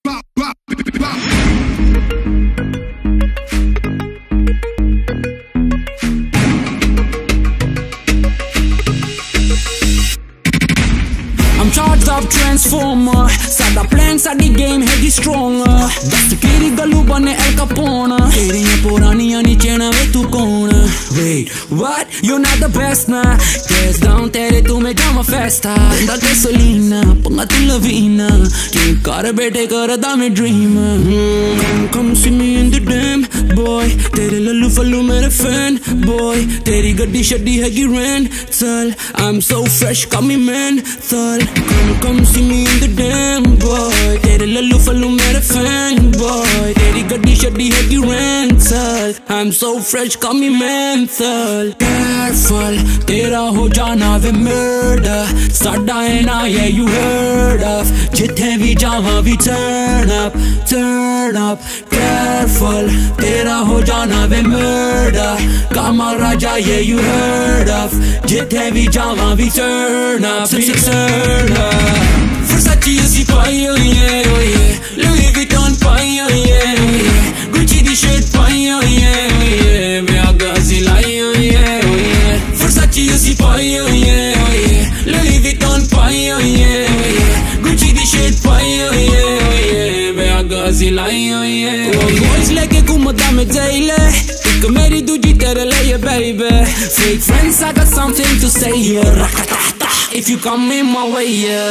I'm charged up transformer. Sada plan, sadi game, heavy stronger. Dust kiri galu bane El Capone. Teriyan puraniyan niche na ve tu kaun? Wait, what? You're not the best na. Cast down tere tu mein jama festa. Da gasolina, panga tu lavina. Keep kar bete kar da me dream. Come see me in the damn boy. Tere lallu fallu mere fan boy. Teri gaddi shaddi hai ran sal. I'm so fresh, call me man sal. Come see me in the damn boy. Tere lallu fallu mere fan boy. Teri gaddi shaddi hai ran sal. I'm so fresh, call me mental. Careful, tera ho jana ve murder. Sada hai na, yeah you heard of. Jithe bhi jawa we turn up, turn up. Careful, tera ho jana ve murder. Kamal Raja, yeah you heard of. Jithe bhi jawa we turn up, we turn up. Versace assi pai, oh yeah, oh yeah. Louis Vuitton pai, oh yeah, oh yeah. Gucci di shirt pai, oh yeah, oh yeah. Viaga assi lai, oh yeah, oh yeah. Versace assi pai, oh yeah, oh yeah. Louis Vuitton pai, oh yeah, oh yeah. Gucci di shirt pai, oh yeah, oh yeah. Viaga assi lai, oh yeah. Boys leke घूमता मैं jail. एक मेरी दूजी तेरे लिए baby. Fake friends, I got something to say here. If you come in my way, yeah.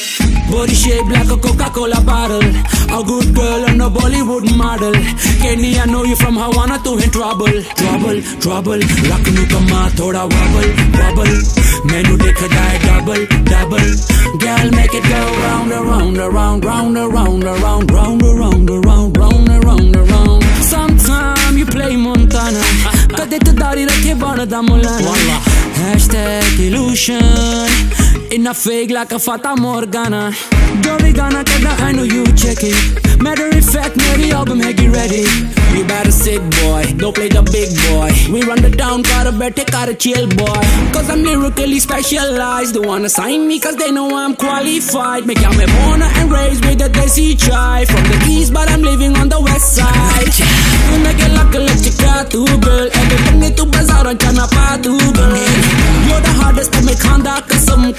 Body shape like a Coca-Cola bottle. A good girl and a Bollywood model. Kenny, I know you from Havana to in trouble. Trouble, trouble. Rockin' you kama thoda wobble, wobble. Menu dekha jaye double, double. Girl, make it go round, around, around, round, around, around, round, around, around, round, around, around. Sometime you play Montana. Kade to dari rakhe banada mulana. Hashtag illusion. In a fake like a Fata Morgana. Joey Gana kada, I know you check it. Matter of fact, meri album hai ki ready. You better sit boy, don't play the big boy. We run the town, kar bete kar chill boy. Cause I'm lyrically specialized. They wanna sign me cause they know I'm qualified. Make me born and raised with a desi chai. From the east but I'm living on the west side. You make it like a lechika tu girl. Everything need to bazaar and chana pa tu girl. You're the hardest to make khanda kasam.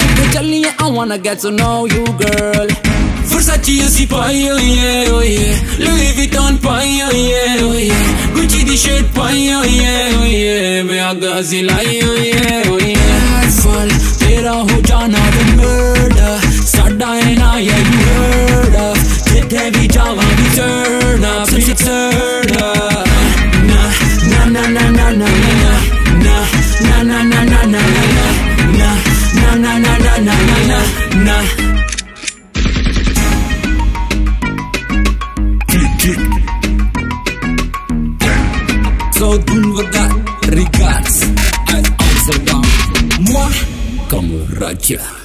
I wanna get to know you, girl. Versace assi pai, oh yeah, oh yeah. Louis Vuitton pai, oh yeah, oh yeah. Gucci di shirt pai, oh yeah, oh yeah. Viaga assi lai, oh yeah, oh yeah. Careful, tera ho jana the murder. Sada hai na, yeah you heard of. Jithe bhi jawa we turn up, we turn up. Na na na na na na na na na na na na na na. Na na na na na na na. So Dulvaga regards. I answer down. Moi, Kamal Raja.